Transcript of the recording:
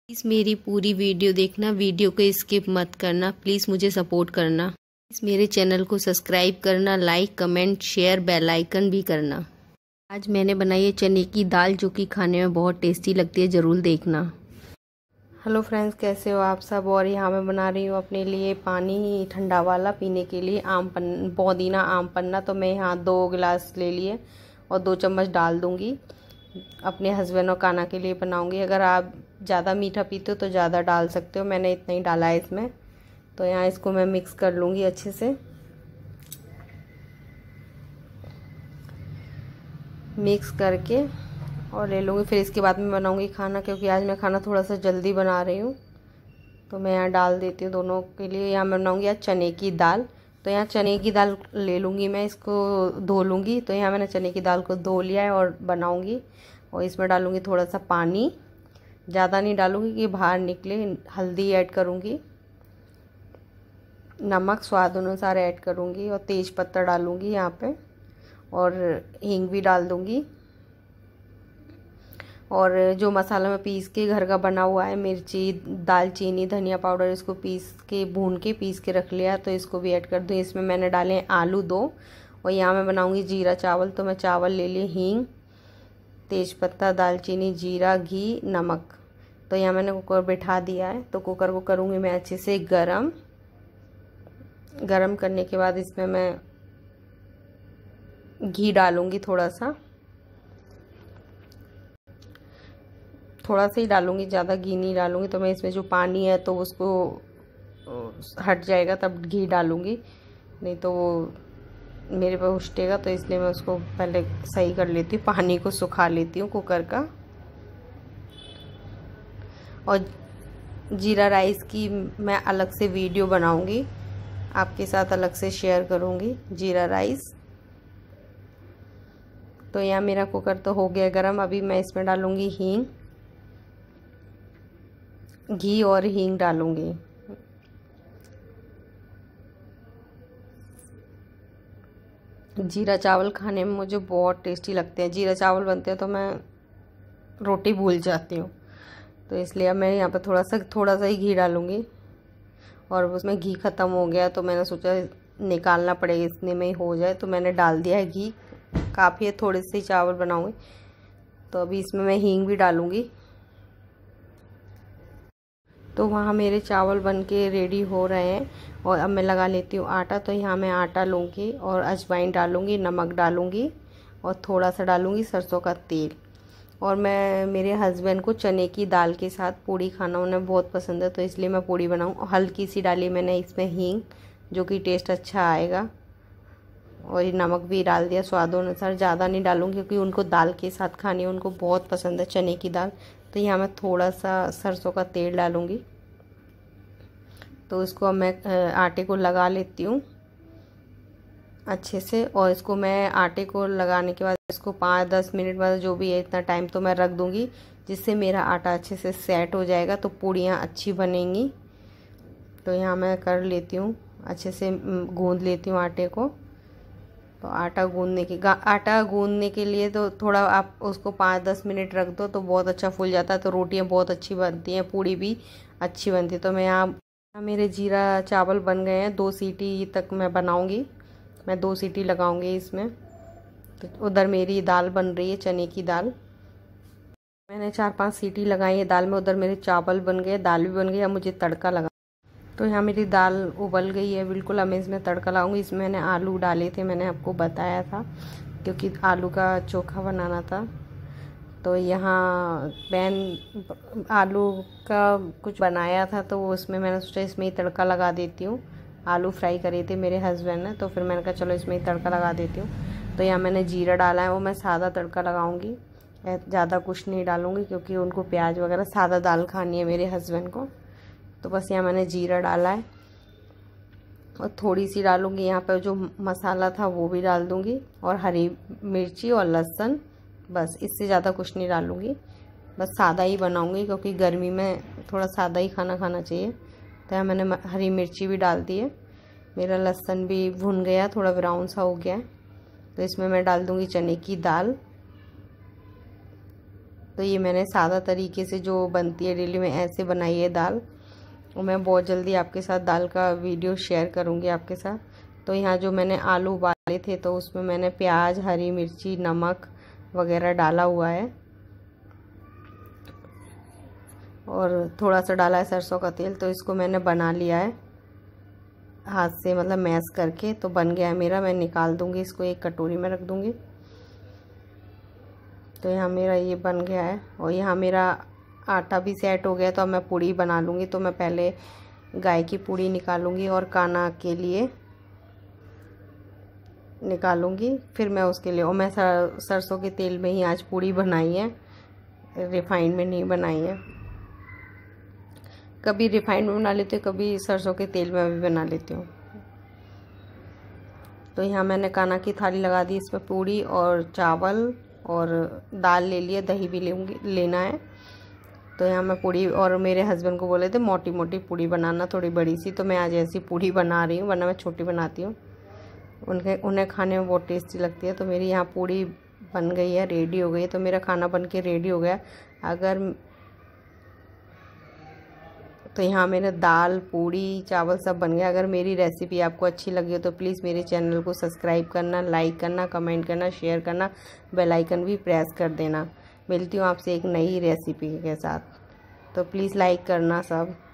Please मेरी पूरी video देखना, वीडियो को स्किप मत करना। प्लीज़ मुझे सपोर्ट करना। प्लीज़ मेरे चैनल को सब्सक्राइब करना, like comment share bell icon भी करना। आज मैंने बनाई है चने की दाल, जो कि खाने में बहुत टेस्टी लगती है, ज़रूर देखना। हेलो फ्रेंड्स, कैसे हो आप सब। और यहाँ मैं बना रही हूँ अपने लिए पानी ठंडा वाला पीने के लिए, पुदीना आम पन्ना। तो मैं यहाँ 2 गिलास ले लिए और 2 चम्मच डाल दूँगी। अपने हस्बैंड और कान्हा के लिए बनाऊंगी। अगर आप ज़्यादा मीठा पीते हो तो ज़्यादा डाल सकते हो, मैंने इतना ही डाला है इसमें। तो यहाँ इसको मैं मिक्स कर लूँगी अच्छे से। मिक्स करके और ले लूँगी। फिर इसके बाद में बनाऊँगी खाना, क्योंकि आज मैं खाना थोड़ा सा जल्दी बना रही हूँ। तो मैं यहाँ डाल देती हूँ दोनों के लिए। यहाँ मैं बनाऊँगी आज चने की दाल। तो यहाँ चने की दाल ले लूँगी मैं, इसको धो लूँगी। तो यहाँ मैंने चने की दाल को धो लिया है और बनाऊँगी। और इसमें डालूँगी थोड़ा सा पानी, ज़्यादा नहीं डालूँगी कि बाहर निकले। हल्दी ऐड करूँगी, नमक स्वाद अनुसार ऐड करूँगी और तेज पत्ता डालूँगी यहाँ पे, और हींग भी डाल दूँगी। और जो मसाला मैं पीस के घर का बना हुआ है, मिर्ची दालचीनी धनिया पाउडर, इसको भून के पीस के रख लिया, तो इसको भी ऐड कर दूँ। इसमें मैंने डाले हैं आलू 2। और यहाँ मैं बनाऊँगी जीरा चावल। तो मैं चावल ले लिए, हींग तेज़पत्ता दालचीनी जीरा घी नमक। तो यहाँ मैंने कुकर बैठा दिया है। तो कुकर को करूँगी मैं अच्छे से गरम करने के बाद इसमें मैं घी डालूँगी, थोड़ा सा ही डालूँगी, ज़्यादा घी नहीं डालूँगी। तो मैं इसमें जो पानी है तो उसको हट जाएगा, तब घी डालूँगी, नहीं तो वो मेरे पे उछटेगा। तो इसलिए मैं उसको पहले सही कर लेती हूँ, पानी को सुखा लेती हूँ कुकर का। और जीरा राइस की मैं अलग से वीडियो बनाऊँगी, आपके साथ अलग से शेयर करूँगी जीरा राइस। तो यहाँ मेरा कुकर तो हो गया गरम। अभी मैं इसमें डालूँगी हींग, घी और हींग डालूँगी। जीरा चावल खाने में मुझे बहुत टेस्टी लगते हैं। जीरा चावल बनते हैं तो मैं रोटी भूल जाती हूँ। तो इसलिए मैं यहाँ पर थोड़ा सा ही घी डालूँगी। और उसमें घी ख़त्म हो गया तो मैंने सोचा निकालना पड़ेगा, इतने में ही हो जाए, तो मैंने डाल दिया है घी। काफ़ी है, थोड़े से ही चावल बनाऊँगी। तो अभी इसमें मैं हींग भी डालूँगी। तो वहाँ मेरे चावल बन के रेडी हो रहे हैं। और अब मैं लगा लेती हूँ आटा। तो यहाँ मैं आटा लूँगी और अजवाइन डालूँगी, नमक डालूँगी और थोड़ा सा डालूँगी सरसों का तेल। और मैं मेरे हस्बैंड को चने की दाल के साथ पूड़ी खाना उन्हें बहुत पसंद है, तो इसलिए मैं पूड़ी बनाऊँ। और हल्की सी डाली मैंने इसमें हींग, जो कि टेस्ट अच्छा आएगा। और ये नमक भी डाल दिया स्वादानुसार, ज़्यादा नहीं डालूँगी क्योंकि उनको दाल के साथ खानी है, उनको बहुत पसंद है चने की दाल। तो यहाँ मैं थोड़ा सा सरसों का तेल डालूँगी। तो इसको मैं आटे को लगा लेती हूँ अच्छे से। और इसको मैं आटे को लगाने के बाद इसको 5-10 मिनट बाद, जो भी है इतना टाइम तो मैं रख दूँगी, जिससे मेरा आटा अच्छे से सेट हो जाएगा, तो पूड़ियाँ अच्छी बनेंगी। तो यहाँ मैं कर लेती हूँ अच्छे से, गूँध लेती हूँ आटे को। तो आटा गूँधने के लिए तो थोड़ा आप उसको 5-10 मिनट रख दो तो बहुत अच्छा फूल जाता है। तो रोटियाँ बहुत अच्छी बनती हैं, पूड़ी भी अच्छी बनती है। तो मैं यहाँ मेरे जीरा चावल बन गए हैं। 2 सीटी तक मैं बनाऊँगी, मैं 2 सीटी लगाऊंगी इसमें। तो उधर मेरी दाल बन रही है, चने की दाल। मैंने 4-5 सीटी लगाई है दाल में। उधर मेरे चावल बन गए, दाल भी बन गई। अब मुझे तड़का लगा। तो यहाँ मेरी दाल उबल गई है बिल्कुल। अब मैं इसमें तड़का लगाऊंगी। इसमें मैंने आलू डाले थे, मैंने आपको बताया था, क्योंकि आलू का चोखा बनाना था। तो यहाँ आलू का कुछ बनाया था, तो उसमें मैंने सोचा इसमें ही तड़का लगा देती हूँ। आलू फ्राई करे थे मेरे हस्बैंड ने, तो फिर मैंने कहा चलो इसमें ही तड़का लगा देती हूँ। तो यहाँ मैंने जीरा डाला है, वो मैं सादा तड़का लगाऊंगी, ज़्यादा कुछ नहीं डालूंगी, क्योंकि उनको प्याज वगैरह सादा दाल खानी है मेरे हस्बैंड को। तो बस यहाँ मैंने जीरा डाला है और थोड़ी सी डालूंगी यहाँ पर जो मसाला था वो भी डाल दूँगी, और हरी मिर्ची और लहसुन, बस इससे ज़्यादा कुछ नहीं डालूँगी। बस सादा ही बनाऊँगी, क्योंकि गर्मी में थोड़ा सादा ही खाना खाना चाहिए। तो यहाँ मैंने हरी मिर्ची भी डाल दी है। मेरा लहसुन भी भुन गया, थोड़ा ब्राउन सा हो गया है। तो इसमें मैं डाल दूँगी चने की दाल। तो ये मैंने सादा तरीके से जो बनती है डेली में ऐसे बनाई है दाल, और मैं बहुत जल्दी आपके साथ दाल का वीडियो शेयर करूँगी आपके साथ। तो यहाँ जो मैंने आलू उबाले थे तो उसमें मैंने प्याज, हरी मिर्ची, नमक वगैरह डाला हुआ है, और थोड़ा सा डाला है सरसों का तेल। तो इसको मैंने बना लिया है हाथ से, मतलब मैश करके। तो बन गया है मेरा, मैं निकाल दूँगी इसको, एक कटोरी में रख दूँगी। तो यहाँ मेरा ये बन गया है, और यहाँ मेरा आटा भी सेट हो गया। तो अब मैं पूड़ी बना लूँगी। तो मैं पहले गाय की पूड़ी निकालूँगी और काना के लिए निकालूँगी, फिर मैं उसके लिए, और मैं सरसों के तेल में ही आज पूड़ी बनाई है, रिफाइंड में नहीं बनाई है। कभी रिफाइंड में बना लेती हूँ, कभी सरसों के तेल में भी बना लेती हूँ। तो यहाँ मैंने काना की थाली लगा दी, इसमें पूड़ी और चावल और दाल ले लिया, दही भी लेना है। तो यहाँ मैं पूड़ी, और मेरे हस्बैंड को बोले थे मोटी मोटी पूड़ी बनाना, थोड़ी बड़ी सी। तो मैं आज ऐसी पूड़ी बना रही हूँ, वरना मैं छोटी बनाती हूँ। उन्हें खाने में बहुत टेस्टी लगती है। तो मेरी यहाँ पूड़ी बन गई है, रेडी हो गई है। तो मेरा खाना बन के रेडी हो गया। तो यहाँ मेरे दाल, पूड़ी, चावल सब बन गया। अगर मेरी रेसिपी आपको अच्छी लगी हो तो प्लीज़ मेरे चैनल को सब्सक्राइब करना, लाइक करना, कमेंट करना, शेयर करना, बेल आइकन भी प्रेस कर देना। मिलती हूँ आपसे एक नई रेसिपी के साथ। तो प्लीज़ लाइक करना सब।